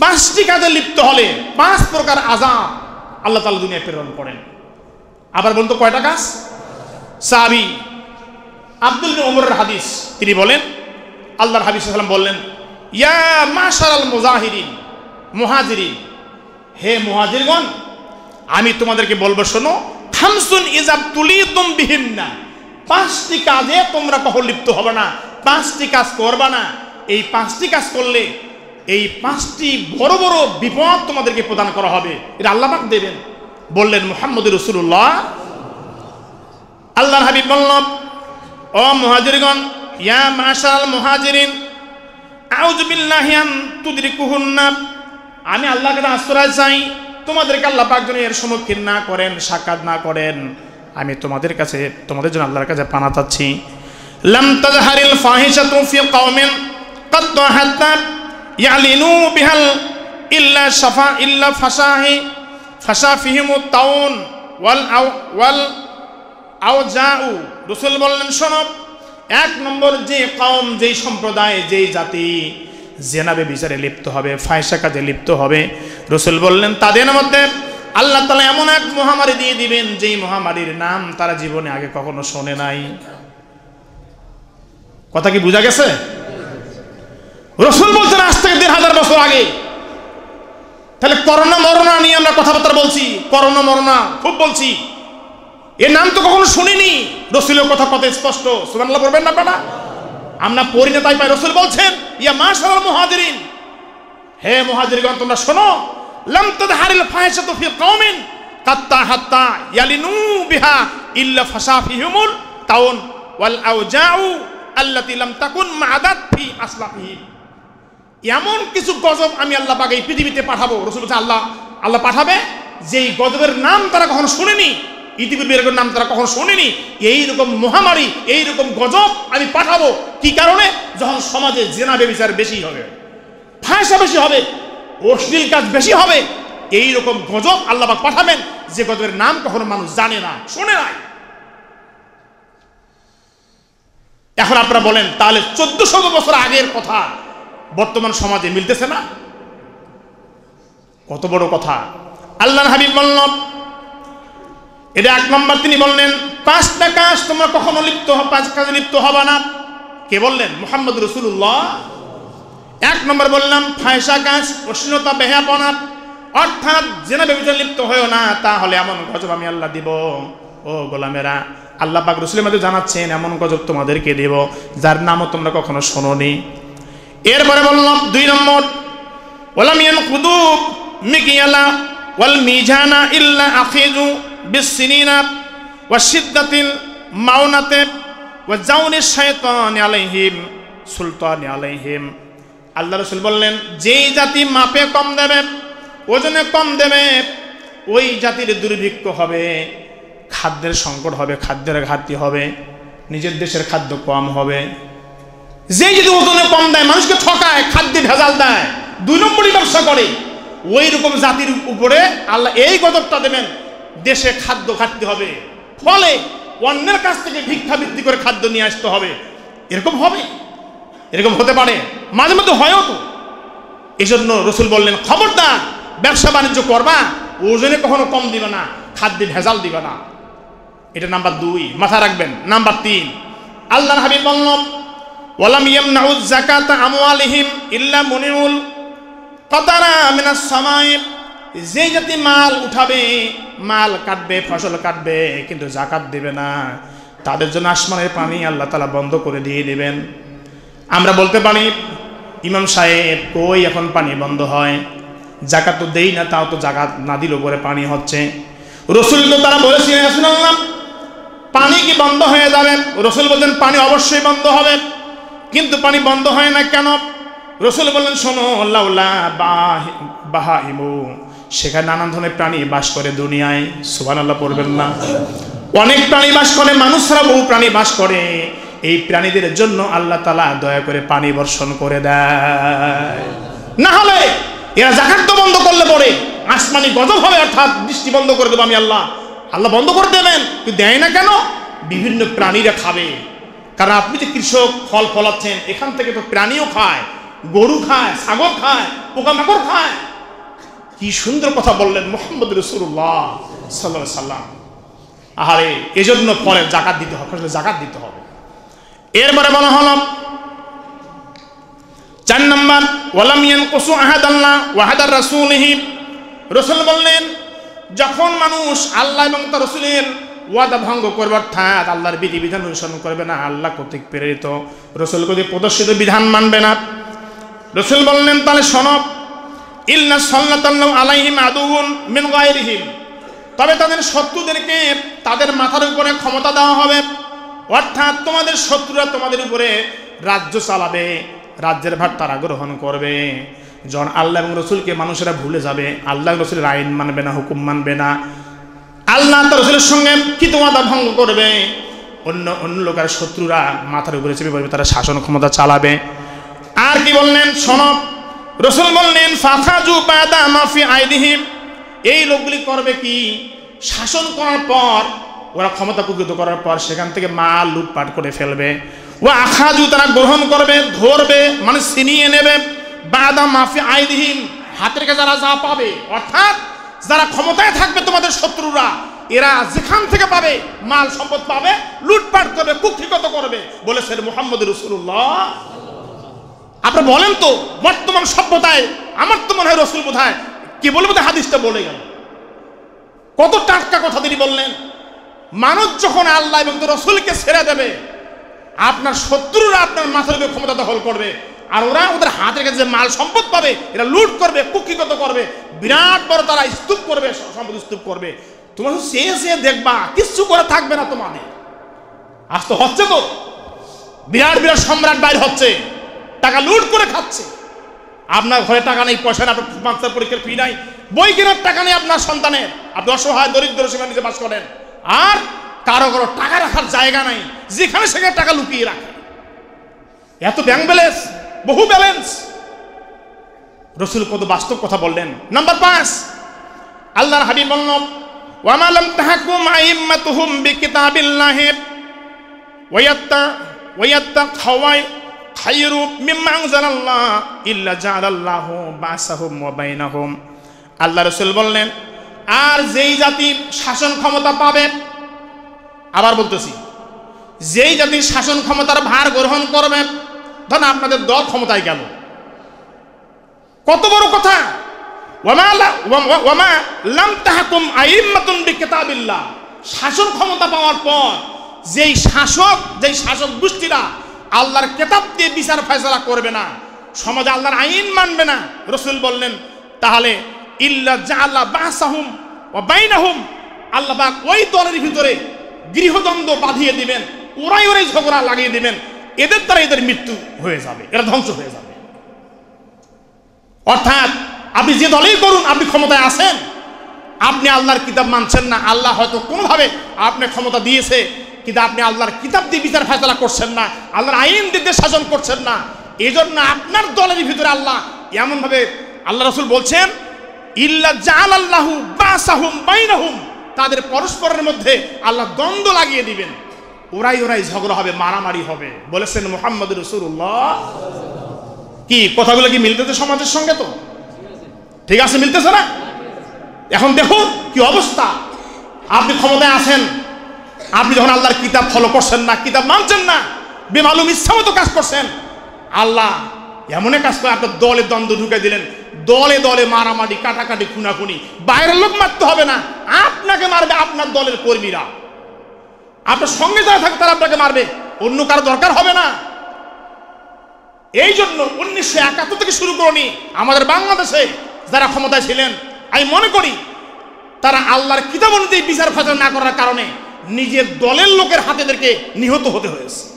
পাঁচটি কাজে লিপ্ত হলে 5 প্রকার আযাব আল্লাহ তাআলা দুনিয়ায় প্রেরণ করেন। আবার বলুন তো কয়টা কাজ? সাহাবী আব্দুল বিন ওমরের হাদিস, তিনি বলেন আল্লাহর হাবিব সাল্লাল্লাহু আলাইহি ওয়াসাল্লাম বললেন, ইয়া মাশারাল মুজাহিরিন, মুহাজিরিন, হে মুহাজিরগণ, আমি তোমাদেরকে বলবো শোনো, খামসুন ইযা তুলিতুম বিহিন্না, 5টি কাজে তোমরা কখনো লিপ্ত হবে না, 5টি কাজ করবা না। এই 5টি কাজ করলে এই 5টি বড় বড় বিপদ তোমাদেরকে প্রদান করা হবে, এটা আল্লাহ পাক দেবেন। বললেন মুহাম্মদুর রাসূলুল্লাহ। আল্লাহর হাবিব বললেন, ও মুহাজিরগণ, ইয়া মাশারাল মুহাজিরিন, আউযু বিল্লাহি আন তুদরিকুহুন্না, আমি আল্লাহর কাছে আশ্রয় চাই তোমাদেরকে আল্লাহ পাক যেন এর সম্মুখীন না করেন, সাক্ষাৎ না করেন। আমি তোমাদের কাছে, তোমাদের জন্য আল্লাহর কাছে পানা চাচ্ছি। লাম তাজহারিল ফাহিশাতু ফি কওমিন قد حتى يعلنوا بها إلا شفا إلا فشا فيهم الطاعون والأوجاع। রাসূল বললেন, শোনো, 1 নম্বর যে কওম, যেই সম্প্রদায়, যেই জাতি জেনাবে বিচারে লিপ্ত হবে, ফাহিশা কাজে লিপ্ত হবে, রাসূল বললেন তাদের মধ্যে আল্লাহ তাআলা এমন এক মহামারী দিয়ে দিবেন যেই মহামারীর নাম তারা জীবনে আগে কখনো শোনে নাই। কথা কি বোঝা গেছে? রাসূল বলছেন আজ থেকে 1500 বছর আগে। তাহলে করোনা মরোনা নিয়ে আমরা কথাবার্তা বলছি, করোনা মরোনা খুব বলছি, এর নাম তো কখনো শুনিনি। রাসূলের কথা কত স্পষ্ট, সুবহানাল্লাহ বলবেন না আপনারা? আমরা পড়ি না তাই পাই। রাসূল বলছেন, ইয়া মাশারাল মুহাজিরিন, হে মুহাজিরগণ, তোমরা শোনো, লাম তাদহারিল ফাহিশাতু ফি কওমিন কাত্তা হাত্তা ইয়ালিনু বিহা ইল্লা ফাশা ফিহিমুল তাউন ওয়াল আওজাউ আল্লাতী লাম তাকুন মা'আদাত ফি আসলাফিহিম। এমন কিছু গজব আমি আল্লাহ পাক এই পৃথিবীতে পাঠাবো, রাসূল বলছেন আল্লাহ পাঠাবে যেই গজবের নাম তারা কখনো শুনেনি, ইতিপূর্বে এরকম নাম তারা কখনো শুনেনি। এইরকম মহামারী, এইরকম গজব আমি পাঠাবো। কি কারণে? যখন সমাজে জিনা ব্যভিচার বেশি হবে, ফাহিশা বেশি হবে, অশ্লীল কাজ বেশি হবে, এইরকম গজব আল্লাহ পাক পাঠাবেন যে গজবের নাম কখনো মানুষ জানে না, শুনে নাই। এখন আপনারা বলেন, তাহলে 1400 বছর আগের কথা বর্তমান সমাজে মিলতেছে না? কত বড় কথা! আল্লাহর হাবিব বললেন, এটা 1 নম্বর। তিনি বললেন 5টা কাজ তোমরা কখনো লিপ্ত, 5 কাজে লিপ্ত হবে না। কে বললেন? মুহাম্মদ রাসূলুল্লাহ। 1 নম্বর বললাম ফাহিশা কাজ, অশ্লীলতা, বেহায়াপনা, অর্থাৎ জিনা ব্যভিচারে লিপ্ত হয়ো না, তাহলে এমন গজব আমি আল্লাহ দিব। ও গোলামেরা, আল্লাহ পাক রাসূলের মধ্যে জানাচ্ছেন এমন গজব তোমাদেরকে দেব যার নামও তোমরা কখনো শোনোনি। এরপরে বললাম 2 নম্বর, ওয়ালাম ইয়ানকুদু মিকিয়ালা ওয়াল মিজানা ইল্লা আখিযু বিসসিনিনা ওয়া শিদ্দাতিল মাউনাতি ওয়া জাউনিশ শাইতানি আলাইহিম সুলতানি আলাইহিম। আল্লাহ রাসূল বললেন, যেই জাতি মাপে কম দেবে, ওজনে কম দেবে, ওই জাতির দুর্ভিক্ষ হবে, খাদ্যের সংকট হবে, খাদ্যের ঘাটতি হবে, নিজের দেশের খাদ্য কম হবে। যে যদি ওজনে কম দেয়, মানুষকে ঠকায়, খাদ্যে ভেজাল দেয়, 2 নম্বরই ব্যবসা করে, ওই রকম জাতির উপরে আল্লাহ এই গজবটা দেবেন, দেশে খাদ্য ঘাটতি হবে, ফলে অন্যের কাছ থেকে ভিক্ষা বৃত্তি করে খাদ্য নিয়ে আসতে হবে। এরকম হবে, এরকম হতে পারে, মাঝে মধ্যে হয়ও তো। এই জন্য রাসূল বললেন, খবরদার ব্যবসা বাণিজ্য করবা, ওজনে কখনো কম দিবে না, খাদ্যে ভেজাল দিবে না। এটা নাম্বার 2, মাথা রাখবেন। নাম্বার 3, আল্লাহর হাবিব বললেন, ওয়ালাম ইয়ামনাউজ যাকাতা আমওয়ালিহিম ইল্লা মুনিউল কাতারা মিনাস সামাই। যে জাতি মাল উঠাবে, মাল কাটবে, ফসল কাটবে, কিন্তু যাকাত দেবে না, তাদের জন্য আসমানের পানি আল্লাহ তাআলা বন্ধ করে দিয়ে দিবেন। আমরা বলতে পারি, ইমাম সাহেব কই এখন পানি বন্ধ হয়? যাকাত তো দেই না, তাও তো যাকাত না দিলেও পরে পানি হচ্ছে। রাসূল তো তারা বলেছিলেন, রাসূলুল্লাহ পানি কি বন্ধ হয়ে যাবে? রাসূল বলেন, পানি অবশ্যই বন্ধ হবে, কিন্তু পানি বন্ধ হয় না কেন? রাসূল বললেন, শোনো, লাউলা বাহাইমু, সেখানে নানান ধরনের প্রাণী বাস করে দুনিয়ায়। সুবহানাল্লাহ পড়বেন না? অনেক প্রাণী বাস করে, মানুষ ছাড়া বহু প্রাণী বাস করে। এই প্রাণীদের জন্য আল্লাহ তাআলা দয়া করে পানি বর্ষণ করে দেয়, না হলে এরা যাকাত তো বন্ধ করলে পরে আসমানি গজব হবে, অর্থাৎ বৃষ্টি বন্ধ করে দেবো আমি আল্লাহ। আল্লাহ বন্ধ করে দেবেন, কিন্তু দেয় না কেন? বিভিন্ন প্রাণীরা খাবে। কারণ আপনি যে কৃষক ফল ফলাচ্ছেন, এখান থেকে তো প্রাণীও খায়, গরু খায়, ছাগল খায়, পোকামাকড় খায়। কি সুন্দর কথা বললেন মুহাম্মদ রাসূলুল্লাহ সাল্লাল্লাহু আলাইহি সাল্লাম। আরে এজন্য পরে যাকাত দিতে হবে, যাকাত দিতে হবে। এরপরে বলা হলো 4 নম্বর, ওয়ালাম ইয়ানকুসু আহাদাল্লাহ ওয়া আহাদার রাসূলিহি। রাসূল বললেন যখন মানুষ আল্লাহ এবং তার রাসূলের ওয়াদা ভঙ্গ করবে, অর্থাৎ আল্লাহর বিধিবিধান অনুসরণ করবে না, আল্লাহ কর্তৃক প্রেরিত রাসূল কর্তৃক প্রদর্শিত বিধান মানবে না, রাসূল বললেন তাহলে শোনো, ইল্লা সাল্লাল্লাহু আলাইহিম আদুউন মিন গায়রিহিম, তবে তাদের শত্রুদেরকে তাদের মাথার উপরে ক্ষমতা দেওয়া হবে। অর্থাৎ তোমাদের শত্রুরা তোমাদের উপরে রাজ্য চালাবে, রাজ্যের ভার তারা গ্রহণ করবে। যখন আল্লাহ এবং রসুলকে মানুষেরা ভুলে যাবে, আল্লাহ রসুলের আইন মানবে না, হুকুম মানবে না, আল্লাহ তার রসুলের সঙ্গে কিতওয়াদা ভঙ্গ করবে, অন্য লোকের শত্রুরা মাথার উপরে চেপে পড়বে, তারা শাসন ক্ষমতা চালাবে। আর কি বললেন শোনো, রসুল বললেন ফাখাজু বাদা মাফি আইদিহিম, এই লোকগুলি করবে কি, শাসন করার পর, ওরা ক্ষমতা কুকৃত করার পর সেখান থেকে মাল লুটপাট করে ফেলবে। ও আখাজু, তারা গ্রহণ করবে, ধরবে, মানে ছিনিয়ে নেবে, বাদা মাফি আইদিহিম, হাতের কাছে যারা যা পাবে, অর্থাৎ যারা ক্ষমতায় থাকবে তোমাদের শত্রুরা, এরা যেখান থেকে পাবে মাল সম্পদ পাবে, লুটপাট করবে, কুক্ষিগত করবে, বলেছেন মুহাম্মদ রাসূলুল্লাহ। আপনারা বলেন তো বর্তমান সভ্যতায় আমার তো মনে হয় রসুল বোধহয় কি বলবো, হাদিসটা বলে গেল, কত টাটকা কথা তিনি বললেন। মানুষ যখন আল্লাহ এবং রসুলকে ছেড়ে দেবে, আপনার শত্রুরা আপনার মাথার উপরে ক্ষমতা দখল করবে, আর ওরা ওদের হাতের কাছে যে মাল সম্পদ পাবে এরা লুট করবে, কুক্ষিগত করবে, বিরাট বড় তারা স্তূপ করবে, সম্পদ স্তূপ করবে। তোমার চেয়ে দেখবা কিচ্ছু করে থাকবে না তোমাদের। আজ তো হচ্ছে, তো বিরাট বিরাট সম্রাট বাইর হচ্ছে, টাকা লুট করে খাচ্ছে। আপনার ঘরে টাকা নেই, পয়সা নেই, আপনার বাচ্চার পরীক্ষার ফি নাই, বই কেনার টাকা নেই আপনার সন্তানের, আপনি অসহায় দরিদ্র সেখানে নিজে বাস করেন, আর কারো কারো টাকা রাখার জায়গা নাই, যেখানে সেখানে টাকা লুকিয়ে রাখে। এত ব্যাংক ব্যালেন্স, বহু ব্যালেন্স। রসুল কত বাস্তব কথা বললেন। নাম্বার 5, আল্লাহর হাবিব বললেন ওয়ামা লাম তাহকুম আইম্মাতুহুম বিকিতাবিল্লাহি ওয়ায়াত্তা খাওয়াই খায়রু মিম্মা আনজালাল্লাহ ইল্লা জাআলাল্লাহু বাসাহুম ওয়া বাইনাহুম। আল্লাহ রাসূল বললেন, আর যেই জাতি শাসন ক্ষমতা পাবে, আবার বলতেছি, যেই জাতি শাসন ক্ষমতার ভার গ্রহণ করবে, ধরুন আপনাদের দল ক্ষমতায় গেল, কত বড় কথা, ওয়ামা লাম তাহকুম আইম্মাতুন বিকিতাবিল্লাহ, শাসন ক্ষমতা পাওয়ার পর যেই শাসক গোষ্ঠীরা আল্লাহর কিতাব দিয়ে বিচার ফয়সালা করবে না, সমাজে আল্লাহর আইন মানবে না, রাসূল বললেন তাহলে ইল্লা জাআলা বাসাহুম ওয়া বাইনাহুম, আল্লাহ পাক ওই দলের ভিতরে গৃহদ্বন্দ্ব বাঁধিয়ে দিবেন, ওরাই ঝগড়া লাগিয়ে দিবেন, এদের দ্বারা এদের মৃত্যু হয়ে যাবে, এরা ধ্বংস হয়ে যাবে। অর্থাৎ আপনি যে দলেই করুন, আপনি ক্ষমতায় আছেন, আপনি আল্লাহর কিতাব মানছেন না, আল্লাহ হয়তো কোনোভাবে আপনি ক্ষমতা দিয়েছে, কিন্তু আপনি আল্লাহর কিতাব দিয়ে বিচার ফয়সালা করছেন না, আল্লাহর আইন দিয়ে শাসন করছেন না, এই জন্য আপনার দলের ভিতরে আল্লাহ এমনভাবে, আল্লাহ রাসূল বলছেন ইল্লা জাআলাল্লাহু বাসাহুম বাইনাহুম, তাদের পরস্পরের মধ্যে আল্লাহ দ্বন্দ্ব লাগিয়ে দিবেন, ওরাই ঝগড়া হবে, মারামারি হবে, বলেছেন মুহাম্মদ রাসূলুল্লাহ। কি কথাগুলো কি মিলতেছে সমাজের সঙ্গে? তো ঠিক আছে, মিলতেছে না? এখন দেখুন কি অবস্থা, আপনি ক্ষমতায় আছেন, আপনি যখন আল্লাহর কিতাব ফলো করছেন না, কিতাব মানছেন না, বেমালুম ইচ্ছামতো কাজ করছেন, আল্লাহ এমনই কাজ করে আপনার দলে দ্বন্দ্ব ঢুকে দিলেন, দলে দলে মারামারি, কাটাকাটি, খুনাখুনি, বাইরের লোক মারতে হবে না, আপনাকে মারবে আপনার দলের কর্মীরা, আপনার সঙ্গে যারা থাকে তারা আপনাকে মারবে, অন্য কারো দরকার হবে না। এই জন্য 1971 থেকে শুরু করেনি আমাদের বাংলাদেশে যারা ক্ষমতায় ছিলেন, আমি মনে করি তারা আল্লাহর কিতাব অনুযায়ী বিচার ফয়সালা না করার কারণে নিজের দলের লোকের হাতেদেরকে নিহত হতে হয়েছে।